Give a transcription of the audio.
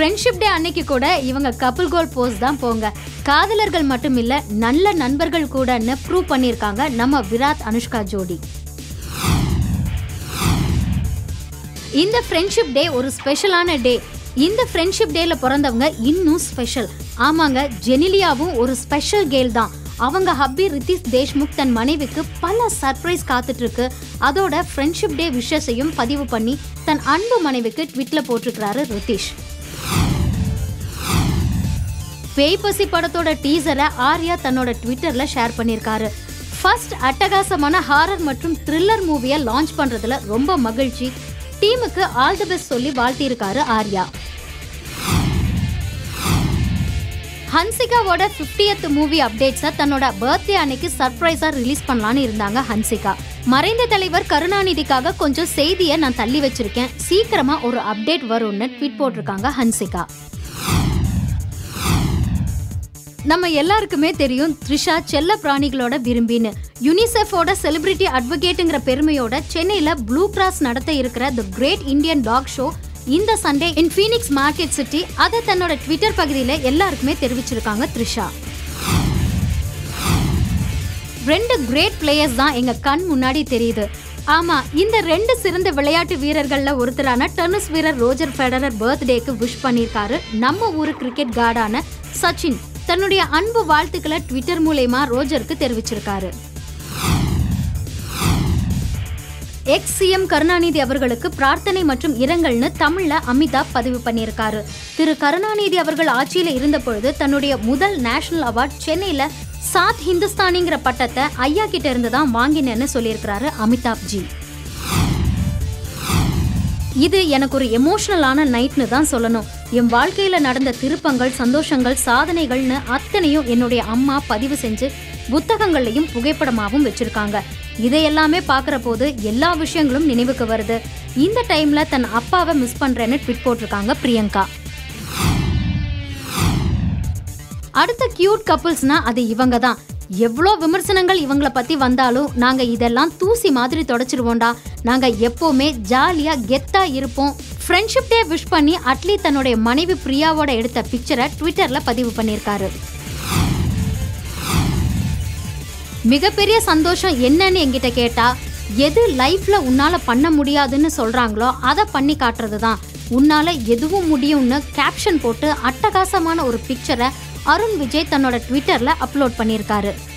Friendship day அன்னைக்கு கூட இவங்க கப்புள் கோல் போஸ் தான் போங்க. காதலர்கள் மட்டும் இல்ல, நல்ல நண்பர்கள் கூடன்னு ப்ரூவ் பண்ணியிருக்காங்க நம்ம விராட் அனுஷ்கா ஜோடி. இந்த ஃப்ரெண்ட்ஷிப் டே ஒரு ஸ்பெஷலான டே. இந்த ஃப்ரெண்ட்ஷிப் டேல பிறந்தவங்க இன்னும் ஸ்பெஷல். ஆமாங்க, ஜெனிலியாவும் ஒரு ஸ்பெஷல் கேர்ள் தான். அவங்க ஹப்பி ரித்திஷ் தேஷ்முக் தன் மனைவிக்கு பல சர்ப்ரைஸ் காத்துட்டு இருக்கு. அதோட ஃப்ரெண்ட்ஷிப் டே விஷஸையும் பதிவு பண்ணி தன் அன்பு மனைவிக்கு ட்விட்ல போட்டிருக்கிறாரு ரித்திஷ். பேய்பசி படத்தோட டீசரை ஆர்யா தன்னோட ட்விட்டர்ல ஷேர் பண்ணியிருக்காரு. ஃபர்ஸ்ட் அட்டகாசமான ஹாரர் மற்றும் த்ரில்லர் மூவியை லான்ச் பண்றதுல ரொம்ப மகிழ்ச்சி. டீமுக்கு ஆல் தி பெஸ்ட் சொல்லி வாழ்த்தியிருக்காரு ஆர்யா. ஹன்சிகாவோட 50th மூவி அப்டேட்ஸை தன்னோட பர்த்டே அன்னைக்கு சர்ப்ரைஸா ரிலீஸ் பண்ணலான்னு இருந்தாங்க ஹன்சிகா. மறைந்த தலைவர் கருணாநிதிக்காக கொஞ்சம் செய்தியை நான் தள்ளி வச்சிருக்கேன், சீக்கிரமா ஒரு அப்டேட் வரும்னு ட்வீட் போட்டிருக்காங்க ஹன்சிகா. நம்ம எல்லாருக்குமே தெரியும் த்ரிஷா செல்ல பிராணிகளோட விரும்பின்னு. யுனிசெஃபோட செலிபிரிட்டி அட்வொகேட்டுங்கிற பெருமையோட சென்னையில ப்ளூ கிராஸ் நடத்த இருக்கிற the great Indian dog show இந்த Sunday in Phoenix market city. அதை தன்னோட ட்விட்டர் பகுதியில எல்லாருக்குமே தெரிவிச்சிருக்காங்க த்ரிஷா. 2 கிரேட் பிளேயர்ஸ் தான் எங்க கண் முன்னாடி தெரியுது. ஆமா, இந்த 2 சிறந்த விளையாட்டு வீரர்கள்ல ஒருத்தரான டென்னிஸ் வீரர் ரோஜர் ஃபெடரர் பர்த்டேக்கு விஷ் பண்ணியிருக்காரு நம்ம ஊரு கிரிக்கெட் கார்டான சச்சின். தன்னுடைய அன்பு வாழ்த்துக்களை ட்விட்டர் மூலமா ரோஜருக்கு தெரிவிச்சிருக்காரு. எக்ஸ் சிஎம் கருணாநிதி அவர்களுக்கு பிரார்த்தனை மற்றும் இரங்கல்னு தமிழ்ல அமிதாப் பதிவு பண்ணியிருக்காரு. திரு கருணாநிதி அவர்கள் ஆட்சியில இருந்த பொழுது தன்னுடைய முதல் நேஷனல் அவார்ட் சென்னையில சாத் ஹிந்துஸ்தானிங்கிற பட்டத்தை ஐயா கிட்ட இருந்து தான் வாங்கினேன்னு சொல்லியிருக்கிறாரு அமிதாப் ஜி. இது எனக்கு ஒரு எமோஷனலான நைட்னு தான் சொல்லணும். என் வாழ்க்கையில நடந்த திருப்பங்கள், சந்தோஷங்கள், சாதனைகள்னு அத்தனையும் என்னுடைய அம்மா பதிவு செஞ்சு புத்தகங்கள்லையும் புகைப்படமாகவும் வச்சிருக்காங்க. இதையெல்லாமே பார்க்குற போது எல்லா விஷயங்களும் நினைவுக்கு வருது. இந்த டைம்ல தன் அப்பாவை மிஸ் பண்றேன்னு ட்வீட் போட்டிருக்காங்க பிரியங்கா. அடுத்த கியூட் கப்புள்ஸ்னா அது இவங்க தான். எவ்வளோ விமர்சனங்கள் இவங்களை பத்தி வந்தாலும் நாங்க இதெல்லாம் தூசி மாதிரி தொடச்சிருவோண்டா. நாங்க எப்பவுமே ஜாலியா கெத்தா இருப்போம். ஃப்ரெண்ட்ஷிப் டே விஷ் பண்ணி அட்லி தன்னுடைய மனைவி பிரியாவோட எடுத்த பிக்சரை ட்விட்டர்ல பதிவு பண்ணியிருக்காரு. மிகப்பெரிய சந்தோஷம் என்னன்னு என்கிட்ட கேட்டா, எது லைஃப்ல உன்னால பண்ண முடியாதுன்னு சொல்றாங்களோ அதை பண்ணி காட்டுறது தான். உன்னால எதுவும் முடியும்னு கேப்ஷன் போட்டு அட்டகாசமான ஒரு பிக்சரை அருண் விஜய் தன்னோட ட்விட்டர்ல அப்லோட் பண்ணியிருக்காரு.